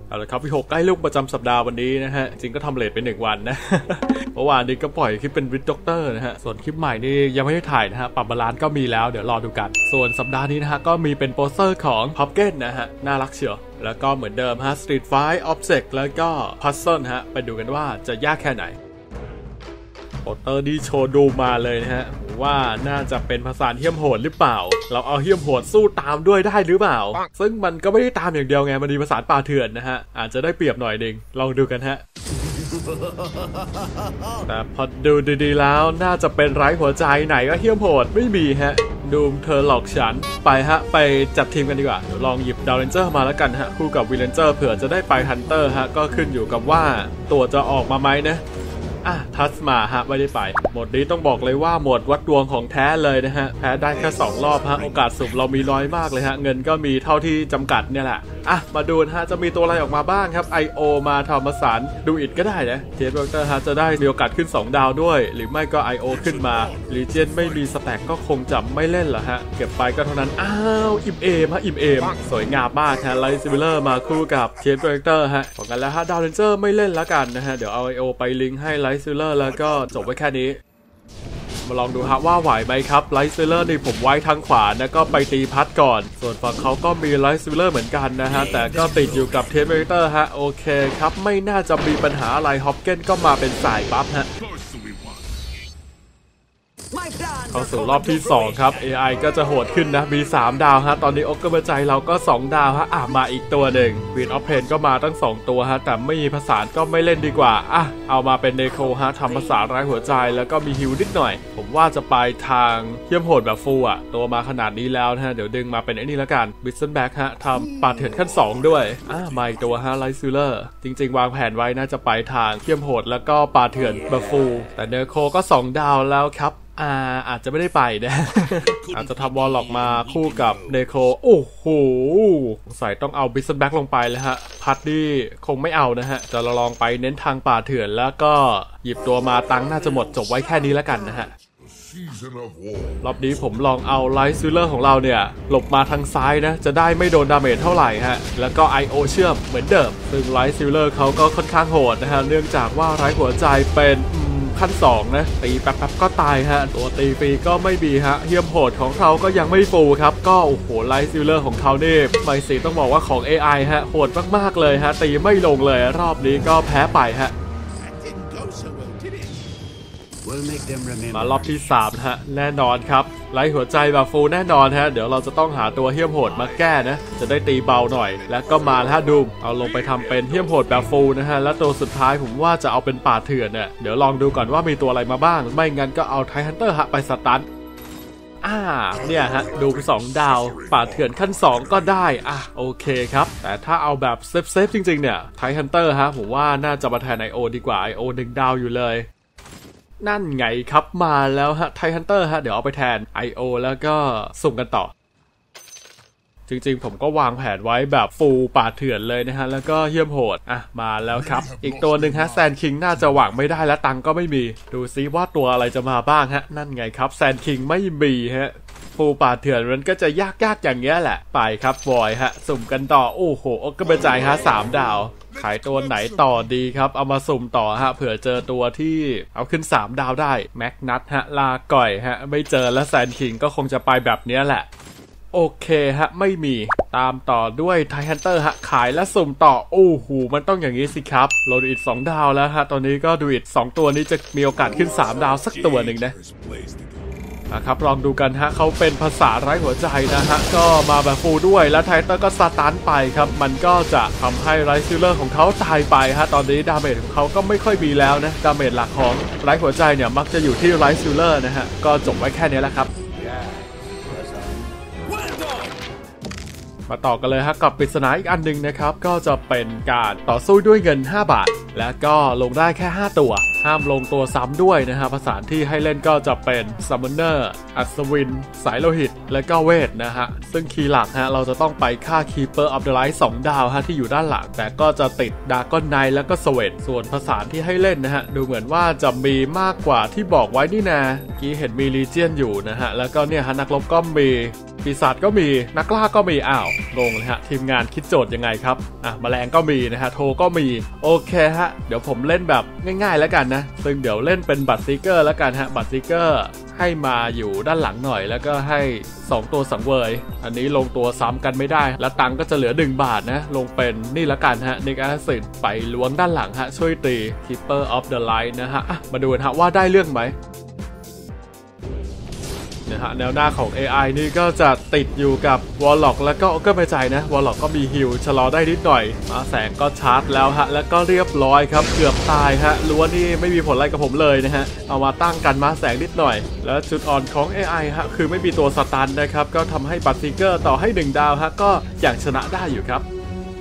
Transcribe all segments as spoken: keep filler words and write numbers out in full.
เอาละครับวิหกใกล้ลูกประจำสัปดาห์วันนี้นะฮะจริงก็ทำเลทไปหนึ่งวันนะ เมื่อวานนี้ก็ปล่อยคลิปเป็นวิดด็อกเตอร์นะฮะส่วนคลิปใหม่นี่ยังไม่ได้ถ่ายนะฮะปรับบาลานซ์ก็มีแล้วเดี๋ยวรอดูกันส่วนสัปดาห์นี้นะฮะก็มีเป็นโปสเตอร์ของพ็อปเก้นนะฮะน่ารักเชียวแล้วก็เหมือนเดิมฮะสตรีทไฟท์ออบเจกต์แล้วก็พัซเซิลฮะไปดูกันว่าจะยากแค่ไหนโปสเตอร์ที่โชว์ดูมาเลยนะฮะว่าน่าจะเป็นภาษาเหี้ยมโหดหรือเปล่าเราเอาเหี้ยมโหดสู้ตามด้วยได้หรือเปล่าซึ่งมันก็ไม่ได้ตามอย่างเดียวไงมันมีภาษาป่าเถื่อนนะฮะอาจจะได้เปรียบหน่อยนึงลองดูกันฮะ แต่พอดูดีๆแล้วน่าจะเป็นไร้หัวใจไหนก็เหี้ยมโหดไม่มีฮะดูมเธอหลอกฉันไปฮะไปจัดทีมกันดีกว่าเดี๋ยวลองหยิบดาวเรนเจอร์มาแล้วกันฮะคู่กับวีเลนเจอร์เผื่อจะได้ไปฮันเตอร์ฮะก็ขึ้นอยู่กับว่าตัวจะออกมาไหมนะอ่ะทัสมาฮะไม่ได้ไปหมดนี้ต้องบอกเลยว่าหมดวัดดวงของแท้เลยนะฮะแพ้ได้แค่สองรอบฮะโอกาสสุ่มเรามีน้อยมากเลยฮะเงินก็มีเท่าที่จำกัดเนี่ยแหละอ่ะมาดูนะฮะจะมีตัวอะไรออกมาบ้างครับ ไอ โอ มาทำมาสารดูอิดก็ได้นะเทสเวอร์เตอร์ฮะจะได้มีโอกาสขึ้นสองดาวด้วยหรือไม่ก็ ไอ โอ ขึ้นมาลีเจนไม่มีสแต็กก็คงจะไม่เล่นละฮะเก็บไปก็เท่านั้นอ้าวอิ่มเอมฮะอิ่มเอมสวยงามมากฮะไลท์ซิลเลอร์มาคู่กับเทสเวอร์เตอร์ฮะบอกกันแล้วฮะดาวเรนเจอร์ไม่เล่นละกันนะฮะเดี๋ยวเอา ไอ โอ ไปลิงก์ให้ไลท์ซิลเลอร์แล้วก็จบไว้แค่นี้มาลองดูฮะว่าไหวไหมครับไลท์ซิลเลอร์นี่ผมไว้ทางขวานะก็ไปตีพัดก่อนส่วนฝั่งเขาก็มีไลท์ซิลเลอร์เหมือนกันนะฮะแต่ก็ติดอยู่กับเทสเวเตอร์ฮะโอเคครับไม่น่าจะมีปัญหาอะไรฮอปเก้นก็มาเป็นสายบัฟฮะเข้าสู่รอบที่สองครับ เอ ไอ ก็จะโหดขึ้นนะมีสามดาวฮะตอนนี้อกเกอร์เบอร์ใจเราก็สองดาวฮะอ่ะมาอีกตัวหนึ่งวีนออฟเพนก็มาตั้งสองตัวฮะแต่ไม่มีภาษาก็ไม่เล่นดีกว่าอ่ะเอามาเป็นเนโคฮะทำภาษาไร้หัวใจแล้วก็มีฮิวนิดหน่อยผมว่าจะไปทางเยี่ยมโหดแบบฟูลอ่ะตัวมาขนาดนี้แล้วนะฮะเดี๋ยวดึงมาเป็นไอ้นี่ละกันบิสเซนแบ็กฮะทำปาดเถื่อนขั้นสองด้วยอ่ะมาอีกตัวฮะไลท์ซิลเลอร์จริงๆวางแผนไว้น่าจะไปทางเยี่ยมโหดแล้วก็ปาดเถื่อนแบบฟูลแต่เนโคก็สองดาวแล้วครับอ่าอาจจะไม่ได้ไปนะ อาจจะทำวอลล็อกมาคู่กับเนโคโอ้โหใส่ต้องเอาบิสเซนแบ็กลงไปแล้วฮะพัดดี้คงไม่เอานะฮะจะลองไปเน้นทางป่าเถื่อนแล้วก็หยิบตัวมาตังน่าจะหมดจบไว้แค่นี้แล้วกันนะฮะรอบนี้ผมลองเอาไลท์ซิลเลอร์ของเราเนี่ยหลบมาทางซ้ายนะจะได้ไม่โดนดาเมจเท่าไหร่ฮะแล้วก็ ไอ โอ เชื่อมเหมือนเดิมซึ่งไลท์ซิลเลอร์เขาก็ค่อนข้างโหดนะฮะเนื่องจากว่าไร้หัวใจเป็นขั้นสองนะตีแป๊บๆก็ตายฮะตัวตีฟรีก็ไม่มีฮะเฮียมโหดของเขาก็ยังไม่ฟูครับก็โอ้โหไลท์ซิลเลอร์ของเขานี่ไม่สิต้องบอกว่าของ เอ ไอ ฮะโหดมากๆเลยฮะตีไม่ลงเลยรอบนี้ก็แพ้ไปฮะมารอบที่สามฮะแน่นอนครับไล่หัวใจแบบฟูลแน่นอนฮะเดี๋ยวเราจะต้องหาตัวเหี้ยมโหดมาแก้นะจะได้ตีเบาหน่อยแล้วก็มาแล้วดูมเอาลงไปทำเป็นเหี้ยมโหดแบบฟูลนะฮะแล้วตัวสุดท้ายผมว่าจะเอาเป็นป่าเถื่อนเนี่ยเดี๋ยวลองดูก่อนว่ามีตัวอะไรมาบ้างไม่งั้นก็เอาไทฮันเตอร์ฮะไปสตันอ่าเนี่ยฮะดูสองดาวป่าเถื่อนขั้นสองก็ได้อ่ะโอเคครับแต่ถ้าเอาแบบเซฟเซฟจริงๆเนี่ยไทฮันเตอร์ฮะผมว่าน่าจะมาแทน ไอ โอ ดีกว่า ไอ โอ หนึ่งดาวอยู่เลยนั่นไงครับมาแล้วฮะไทฮันเตอร์ฮะเดี๋ยวเอาไปแทน ไอ โอ แล้วก็สุ่มกันต่อจริงๆผมก็วางแผนไว้แบบฟูลป่าเถื่อนเลยนะฮะแล้วก็เยี่ยมโหดอ่ะมาแล้วครับอีกตัวหนึ่งฮะแซนคิงน่าจะหวังไม่ได้และตังก็ไม่มีดูซิว่าตัวอะไรจะมาบ้างฮะนั่นไงครับแซนคิงไม่มีฮะฟูลป่าเถื่อนมันก็จะยากๆอย่างเงี้ยแหละไปครับบอยฮะสุ่มกันต่อโอ้โหก็กระจายฮะสามดาวขายตัวไหนต่อดีครับเอามาสุ่มต่อฮะเผื่อเจอตัวที่เอาขึ้นสามดาวได้แม็กนัทฮะลาก่อยฮะไม่เจอแล้วแซนคิงก็คงจะไปแบบนี้แหละโอเคฮะไม่มีตามต่อด้วยไทฮันเตอร์ฮะขายและสุ่มต่อโอ้โหมันต้องอย่างนี้สิครับโลดูอิดสองดาวแล้วฮะตอนนี้ก็ดูอิดสองตัวนี้จะมีโอกาสขึ้นสามดาวสักตัวหนึ่งนะนะครับลองดูกันฮะเขาเป็นภาษาไร้หัวใจนะฮะก็มาแบบฟูลด้วยแล้วไทเตอร์ก็สตันไปครับมันก็จะทำให้ไลท์ซิลเลอร์ของเขาตายไปฮะตอนนี้ดาเมจของเขาก็ไม่ค่อยมีแล้วนะดาเมจหลักของไร้หัวใจเนี่ยมักจะอยู่ที่ไลท์ซิลเลอร์นะฮะก็จบไว้แค่นี้แหละครับมาต่อกันเลยฮะกับปริศนาอีกอันนึงนะครับก็จะเป็นการต่อสู้ด้วยเงินห้าบาทและก็ลงได้แค่ห้าตัวห้ามลงตัวซ้ำด้วยนะฮะภาษาที่ให้เล่นก็จะเป็นซัมมอนเนอร์อัศวินสายโลหิตและก็เวทนะฮะซึ่งคีย์หลักฮะเราจะต้องไปฆ่าคีเปอร์ออฟเดอะไลท์สองดาวฮะที่อยู่ด้านหลังแต่ก็จะติดดากอนไนท์แล้วก็สเวทส่วนภาษาที่ให้เล่นนะฮะดูเหมือนว่าจะมีมากกว่าที่บอกไว้นี่นะกี้เห็นมีลีเจียนอยู่นะฮะแล้วก็เนี่ยฮะนักรบก็มีปีศาจก็มีนักล่าก็มีอ้าวงงเลยฮะทีมงานคิดโจทย์ยังไงครับอ่ะแมลงก็มีนะฮะโทก็มีโอเคฮะเดี๋ยวผมเล่นแบบง่ายๆแล้วกันนะซึ่งเดี๋ยวเล่นเป็นบัตรซีเกอร์แล้วกันฮะบัตรซีเกอร์ให้มาอยู่ด้านหลังหน่อยแล้วก็ให้สองตัวสังเวยอันนี้ลงตัวซ้ำกันไม่ได้แล้วตังก็จะเหลือหนึ่งบาทนะลงเป็นนี่ละกันฮะนิกอาซิดไปล้วงด้านหลังฮะช่วยตี Keeper of the Light นะฮะมาดูกันฮะว่าได้เรื่องไหมนะฮะแนวหน้าของ เอ ไอ นี่ก็จะติดอยู่กับ Warlock แล้วก็ก็ไม่ใจนะ Warlock ก็มีฮิลชะลอได้นิดหน่อยมาแสงก็ชาร์จแล้วฮะแล้วก็เรียบร้อยครับเกือบตายฮะล้วนนี่ไม่มีผลอะไรกับผมเลยนะฮะเอามาตั้งกันมาแสงนิดหน่อยแล้วจุดอ่อนของ เอ ไอ ฮะคือไม่มีตัวสตันนะครับก็ทำให้บัตซิเกอร์ต่อให้หนึ่งดาวฮะก็อย่างชนะได้อยู่ครับ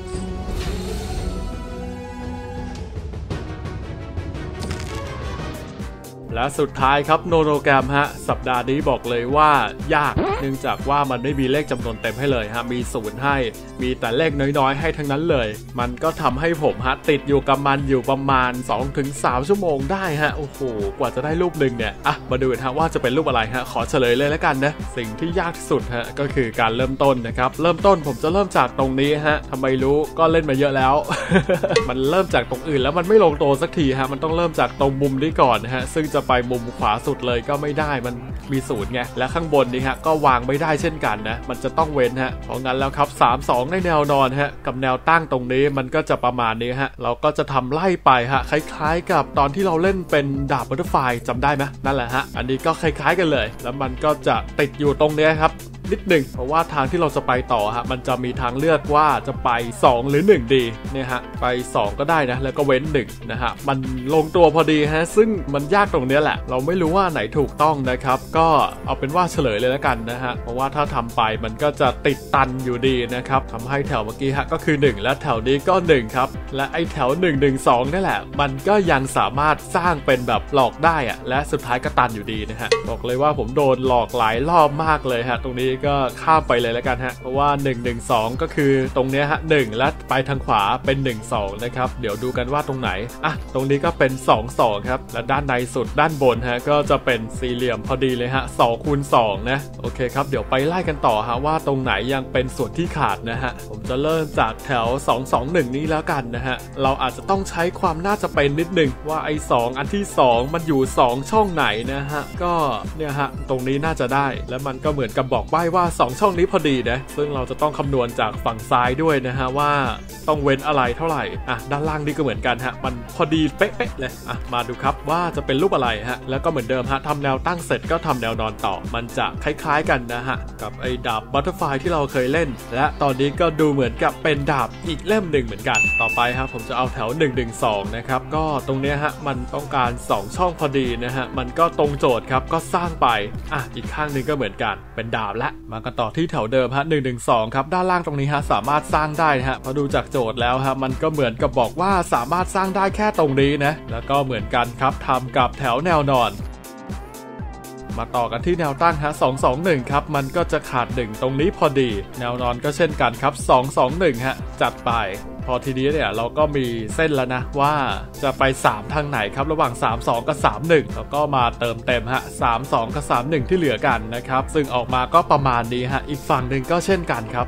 และสุดท้ายครับโนโนแกรมฮะสัปดาห์นี้บอกเลยว่ายากเนื่องจากว่ามันไม่มีเลขจำนวนเต็มให้เลยฮะมีศูนย์ให้มีแต่เลขน้อยๆให้ทั้งนั้นเลยมันก็ทำให้ผมฮะติดอยู่กับมันอยู่ประมาณ สองถึงสาม ชั่วโมงได้ฮะโอ้โหกว่าจะได้รูปหนึ่งเนี่ยอ่ะมาดูกันฮะว่าจะเป็นรูปอะไรฮะขอเฉลยเลยแล้วกันนะสิ่งที่ยากที่สุดฮะก็คือการเริ่มต้นนะครับเริ่มต้นผมจะเริ่มจากตรงนี้ฮะทำไมรู้ก็เล่นมาเยอะแล้ว มันเริ่มจากตรงอื่นแล้วมันไม่ลงตัวสักทีฮะมันต้องเริ่มจากตรงมุมนี้ก่อนฮะซึ่งจะไปมุมขวาสุดเลยก็ไม่ได้มันมีศูนย์ไงและข้างบนนี้ฮะก็วางไม่ได้เช่นกันนะมันจะต้องเว้นฮะเพราะงั้นแล้วครับสาม สองในแนวนอนฮะกับแนวตั้งตรงนี้มันก็จะประมาณนี้ฮะเราก็จะทำไล่ไปฮะคล้ายๆกับตอนที่เราเล่นเป็นดาบบัตเตอร์ไฟจำได้ไหมนั่นแหละฮะอันนี้ก็คล้ายๆกันเลยแล้วมันก็จะติดอยู่ตรงนี้ครับนิดหนึ่งเพราะว่าทางที่เราจะไปต่อฮะมันจะมีทางเลือกว่าจะไปสองหรือหนึ่งดีเนี่ยฮะไปสองก็ได้นะแล้วก็เว้นหนึ่งนะฮะมันลงตัวพอดีฮะซึ่งมันยากตรงนี้แหละเราไม่รู้ว่าไหนถูกต้องนะครับก็เอาเป็นว่าเฉลยเลยแล้วกันนะฮะเพราะว่าถ้าทำไปมันก็จะติดตันอยู่ดีนะครับทำให้แถวเมื่อกี้ฮะก็คือหนึ่งและแถวนี้ก็หนึ่งครับและไอ้แถวหนึ่ง หนึ่ง สองนี่แหละมันก็ยังสามารถสร้างเป็นแบบหลอกได้อะและสุดท้ายก็ตันอยู่ดีนะฮะบอกเลยว่าผมโดนหลอกหลายรอบมากเลยฮะตรงนี้ก็ข้ามไปเลยแล้วกันฮะเพราะว่าหนึ่ง หนึ่ง สองก็คือตรงเนี้ยฮะหนึ่งและไปทางขวาเป็นหนึ่ง สองนะครับเดี๋ยวดูกันว่าตรงไหนอ่ะตรงนี้ก็เป็นสอง สองครับและด้านในสุดด้านบนฮะก็จะเป็นสี่เหลี่ยมพอดีเลยฮะสองคูณสองนะโอเคครับเดี๋ยวไปไล่กันต่อฮะว่าตรงไหนยังเป็นส่วนที่ขาดนะฮะผมจะเริ่มจากแถวสอง สอง หนึ่งนี้แล้วกันนะฮะเราอาจจะต้องใช้ความน่าจะเป็นนิดนึงว่าไอ้สองอันที่สองมันอยู่สองช่องไหนนะฮะก็เนี่ยฮะตรงนี้น่าจะได้และมันก็เหมือนกับบอกใบ้ว่าสองช่องนี้พอดีนะซึ่งเราจะต้องคำนวณจากฝั่งซ้ายด้วยนะฮะว่าต้องเว้นอะไรเท่าไหร่อ่ะด้านล่างนี่ก็เหมือนกันฮะมันพอดีเป๊ะๆเลยอ่ะมาดูครับว่าจะเป็นรูปอะไรฮะแล้วก็เหมือนเดิมฮะทำแนวตั้งเสร็จก็ทำแนวนอนต่อมันจะคล้ายๆกันนะฮะกับไอ้ดาบบัตเตอร์ไฟที่เราเคยเล่นและตอนนี้ก็ดูเหมือนกับเป็นดาบอีกเล่มหนึ่งเหมือนกันต่อไปครับผมจะเอาแถวหนึ่ง หนึ่ง สองนะครับก็ตรงเนี้ยฮะมันต้องการสองช่องพอดีนะฮะมันก็ตรงโจทย์ครับก็สร้างไปอ่ะอีกข้างนึงก็เหมือนกันเป็นดาบและมากันต่อที่แถวเดิมฮะหนึ่ง หนึ่ง สองครับด้านล่างตรงนี้ฮะสามารถสร้างได้ฮะพอดูจากโจทย์แล้วฮะมันก็เหมือนกับบอกว่าสามารถสร้างได้แค่ตรงนี้นะแล้วก็เหมือนกันครับทำกับแถวแนวนอนมาต่อกันที่แนวตั้งฮะสอง สอง หนึ่งครับมันก็จะขาดหนึ่งตรงนี้พอดีแนวนอนก็เช่นกันครับสอง สอง หนึ่งฮะจัดไปพอทีนี้เนี่ยเราก็มีเส้นแล้วนะว่าจะไปสามทางไหนครับระหว่างสาม สอง กับ สาม หนึ่งแล้วก็มาเติมเต็มฮะสาม สอง กับ สาม หนึ่งที่เหลือกันนะครับซึ่งออกมาก็ประมาณนี้ฮะอีกฝั่งหนึ่งก็เช่นกันครับ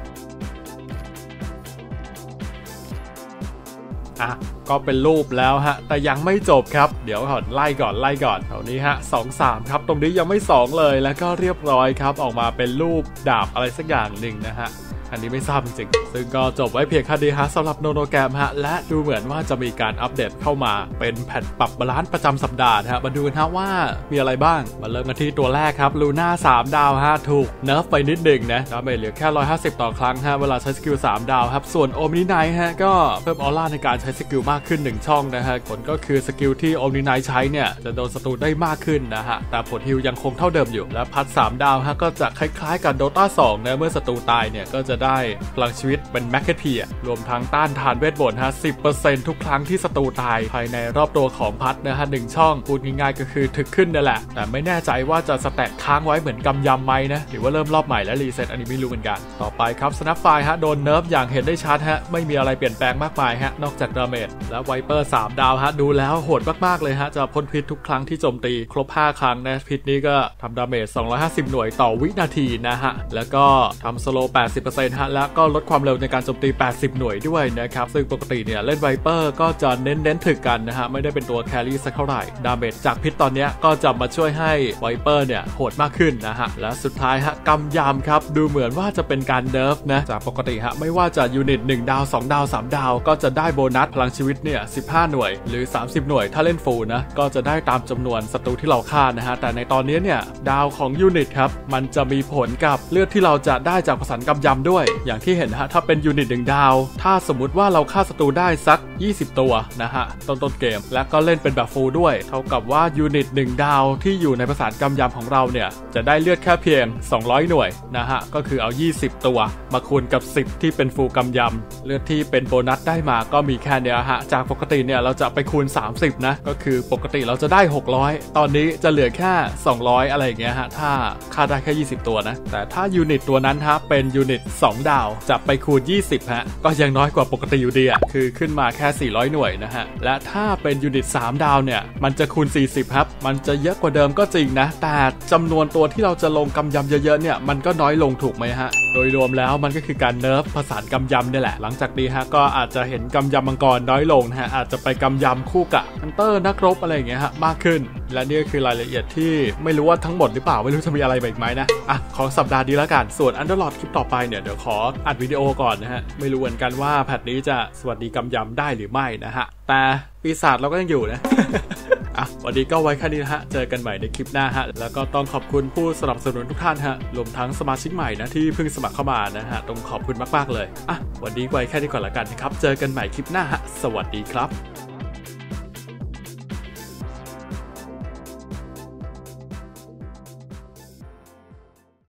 อ่ะก็เป็นรูปแล้วฮะแต่ยังไม่จบครับเดี๋ยวก่อนไล่ก่อนไล่ก่อนแถวนี้ฮะสอง สามครับตรงนี้ยังไม่สองเลยแล้วก็เรียบร้อยครับออกมาเป็นรูปดาบอะไรสักอย่างหนึ่งนะฮะอันนี้ไม่ทราบจริงๆซึ่งก็จบไว้เพียงแค่นี้ฮะสำหรับโนโนแกรมฮะและดูเหมือนว่าจะมีการอัปเดตเข้ามาเป็นแพทปรับบาลานซ์ประจำสัปดาห์ฮะมาดูกันฮะว่ามีอะไรบ้างมาเริ่มกันที่ตัวแรกครับลูน่าสามดาวฮะถูกเนิร์ฟไปนิดหนึ่งนะดาเมจเหลือแค่หนึ่งร้อยห้าสิบต่อครั้งฮะเวลาใช้สกิลสามดาวครับส่วนโอมนิไนท์ฮะก็เพิ่มออร่าในการใช้สกิลมากขึ้นหนึ่งช่องนะฮะผลก็คือสกิลที่โอมนิไนท์ใช้เนี่ยจะโดนศัตรูได้มากขึ้นนะฮะแต่ผลฮิลยังคงเท่าเดิมอยู่และพัดสามดาวฮะก็จะคล้ายๆกับโดตาสองนะเมื่อศัตรูตายเนี่ยก็จะได้พลังชีวิตเป็นแมกเก็ตพีรวมทั้งต้านทานเวทมนต์ฮะ สิบเปอร์เซ็นต์ ทุกครั้งที่ศัตรูตายภายในรอบตัวของพัดนะฮะหนึ่งช่องพูดง่ายๆก็คือถึกขึ้นนั่นแหละแต่ไม่แน่ใจว่าจะสแต็กค้างไว้เหมือนกำยำไหมนะหรือว่าเริ่มรอบใหม่และรีเซ็ตอันนี้ไม่รู้เหมือนกันต่อไปครับสแนปไฟฮะโดนเนิร์ฟอย่างเห็นได้ชัดฮะไม่มีอะไรเปลี่ยนแปลงมากมายฮะนอกจากดาเมจและไวเปอร์สามดาวฮะดูแล้วโหดมากๆเลยฮะจะพ่นพิษทุกครั้งที่โจมตีครบห้าครั้งนะพิษนี้ก็ทำดาเมจสองร้อยห้าสิบหน่วยต่อวินาทีนะฮะแล้วก็ทำสโลว์ แปดสิบเปอร์เซ็นต์ ฮะแล้วก็ลดความเร็วในการโจมตีแปดสิบหน่วยด้วยนะครับซึ่งปกติเนี่ยเล่นไวเปอร์ก็จะเน้นๆถึกกันนะฮะไม่ได้เป็นตัวแครี่สักเท่าไหร่ดาเมจจากพิษตอนนี้ก็จะมาช่วยให้ไวเปอร์เนี่ยโหดมากขึ้นนะฮะและสุดท้ายฮะกำยำครับดูเหมือนว่าจะเป็นการเนิร์ฟนะจากปกติฮะไม่ว่าจะยูนิตหนึ่งดาวสองดาวสามดาวก็จะได้โบนัสพลังชีวิตเนี่ยสิบห้าหน่วยหรือสามสิบหน่วยถ้าเล่นฟูลนะก็จะได้ตามจำนวนศัตรูที่เราฆ่านะฮะแต่ในตอนนี้เนี่ยดาวของยูนิตครับมันจะมีผลกับเลือดที่เราจะได้จากผสานกำยำด้วยอย่างที่เห็นฮะถ้าเป็นยูนิตหนึ่งดาวถ้าสมมุติว่าเราฆ่าศัตรูได้สักยี่สิบตัวนะฮะต้นต้นเกมและก็เล่นเป็นแบบฟูลด้วยเท่ากับว่ายูนิตหนึ่งดาวที่อยู่ในผสานกำยำของเราเนี่ยจะได้เลือดแค่เพียงสองร้อยหน่วยนะฮะก็คือเอายี่สิบตัวมาคูณกับสิบที่เป็นฟูลกำยำเลือดที่เป็นโบนัสได้มาก็มีแค่เนี้ยฮะจากปกติเนี่ยเราจะไปคูณสามสิบนะก็คือปกติเราจะได้หกร้อยตอนนี้จะเหลือแค่สองร้อยอะไรอย่างเงี้ยฮะถ้าค่าได้แค่ยี่สิบตัวนะแต่ถ้ายูนิตตัวนั้นฮะเป็นยูนิตสองดาวจะไปคูณยี่สิบฮะก็ยังน้อยกว่าปกติอยู่ดีอ่ะคือขึ้นมาแค่สี่ร้อยหน่วยนะฮะและถ้าเป็นยูนิตสามดาวเนี่ยมันจะคูณสี่สิบครับมันจะเยอะกว่าเดิมก็จริงนะแต่จำนวนตัวที่เราจะลงกำยำเยอะๆเนี่ยมันก็น้อยลงถูกไหมฮะโดยรวมแล้วมันก็คือการเนิร์ฟผสานกำยำนี่แหละหลังจากนี้ฮะก็อาจจะเห็นกำยำมังกรน้อยลงนะฮะอาจจะไปกำยำคู่กับฮันเตอร์นักรบอะไรอย่างเงี้ยฮะมากขึ้นและนี่ก็คือรายละเอียดที่ไม่รู้ว่าทั้งหมดหรือเปล่าไม่รู้จะมีอะไรอีกไหมนะอ่ะของสัปดาห์นี้แล้วกันส่วนอันเดอร์ลอร์ดคลิปต่อไปเนี่ยเดี๋ยวขออัดวิดีโอก่อนนะฮะไม่รู้เหมือนกันว่าแพทนี้จะสวัสดีกำยำได้หรือไม่นะฮะแต่ปีศาจเราก็ยังอยู่นะอ่ะวันนี้ก็ไว้แค่นี้นะฮะเจอกันใหม่ในคลิปหน้าฮะแล้วก็ต้องขอบคุณผู้สนับสนุนทุกท่านฮะรวมทั้งสมาชิกใหม่นะที่เพิ่งสมัครเข้ามานะฮะต้องขอบคุณมากๆเลยอ่ะวันนี้ไว้แค่นี้ก่อนละกันนะครับเจอกันใหม่คลิปหน้าฮะสวัสดีครับ